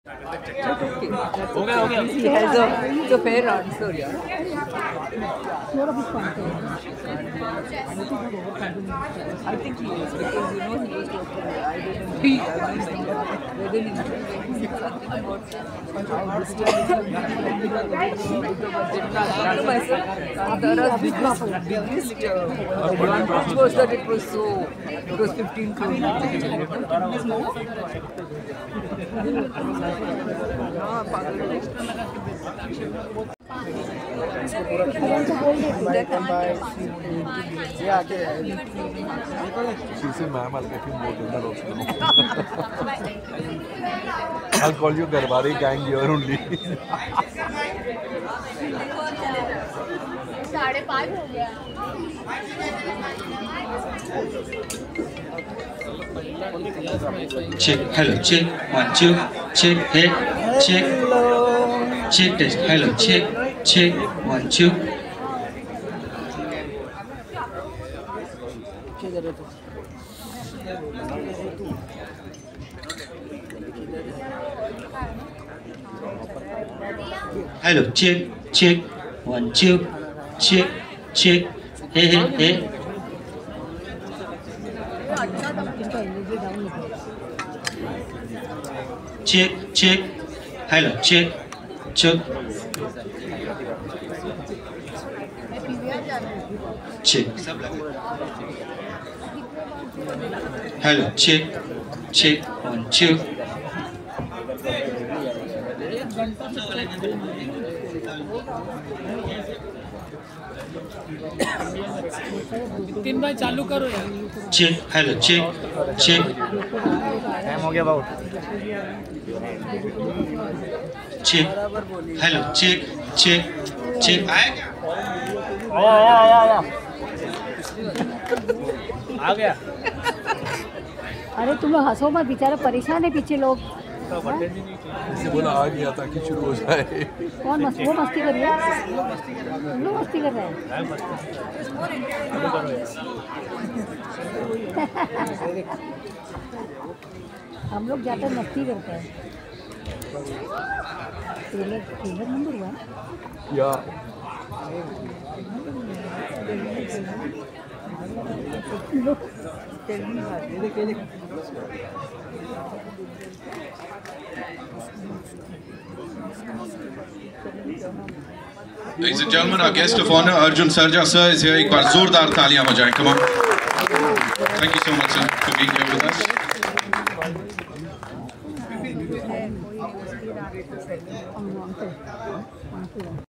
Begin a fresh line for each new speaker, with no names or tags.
हो गया He has a fair answer, yeah. I think he is because he was talking. I didn't. Read an interview something about how this year the biggest advantage was that it was 15 crores.
She said, ma'am, I'll get you more dinner also. I'll call you Garbari gang here only.
5:30 हो गया.
Check, hello, check, 1, 2, check, hey, check, check test, hello, check, 1, 2. Hello, check, 1, 2, check, hey. Check, hello, check. Check. Hello, check, 1, 2.
तीन भाई चालू करो यार.
Check, hello, check.
Time हो गया बहुत.
Check, hello, check. आया क्या?
आ गया.
अरे तुम लोग हंसो मत, बेचारा परेशान है पीछे लोग.
इसे बोला आ गया ताकि शुरू हो जाए.
कौन वो मस्ती कर रही है? तुम लोग मस्ती कर रहे हैं. हम लोग ज़्यादा मस्ती करते हैं. ट्रेलर नंबर हुआ
या
Ladies and gentlemen, our guest of honor, Arjun Sarja sir, is here. एक बार जोरदार तालियां बजाएं. Come on. Thank you so much, sir, for being here with us.